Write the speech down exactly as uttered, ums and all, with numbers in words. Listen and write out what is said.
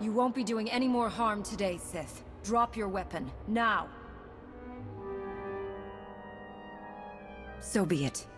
You won't be doing any more harm today, Sith. Drop your weapon, now! So be it.